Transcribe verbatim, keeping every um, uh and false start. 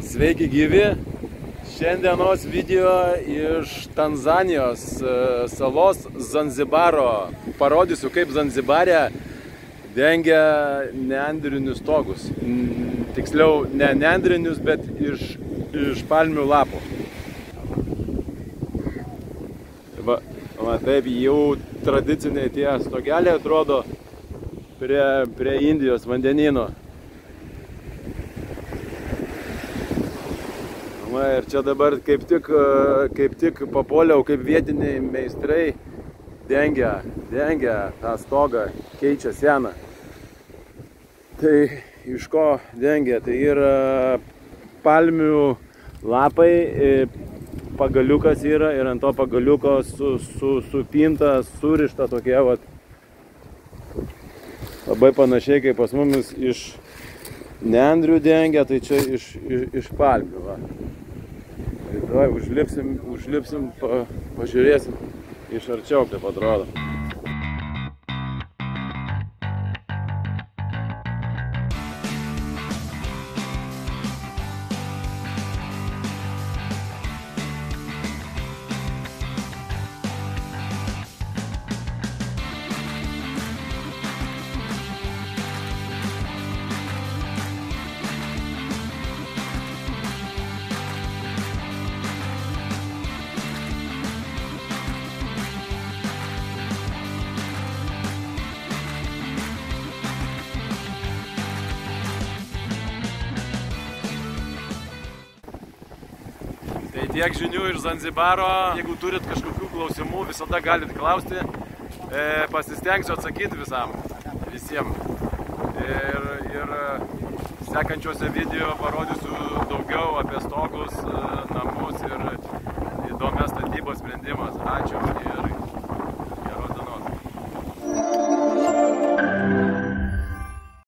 Sveiki gyvi! Šiandienos video iš Tanzanijos salos Zanzibaro. Parodysiu, kaip Zanzibare dengia neandrinius stogus. Tiksliau, ne neandrinius, bet iš, iš palmių lapų. Va, va taip jau tradiciniai tie stogeliai atrodo prie, prie Indijos vandenyno. Va, ir čia dabar kaip tik, kaip tik papuoliau, kaip vietiniai meistrai dengia, dengia tą stogą, keičia sieną. Tai iš ko dengia? Tai yra palmių lapai, pagaliukas yra ir ant to pagaliuko su, su, supinta, surišta tokie vat, labai panašiai kaip pas mumis iš neandrių dengia, tai čia iš, iš, iš palmių. Va. Tai davai, užlipsim, užlipsim pa, pažiūrėsim iš arčiau, kaip atrodo. Tai tiek žinių iš Zanzibaro. Jeigu turit kažkokių klausimų, visada galite klausti. E, pasistengsiu atsakyti visam, visiems. Ir, ir sekančiuose video parodysiu daugiau apie stogus, namus ir įdomias statybos sprendimas. Ačiū.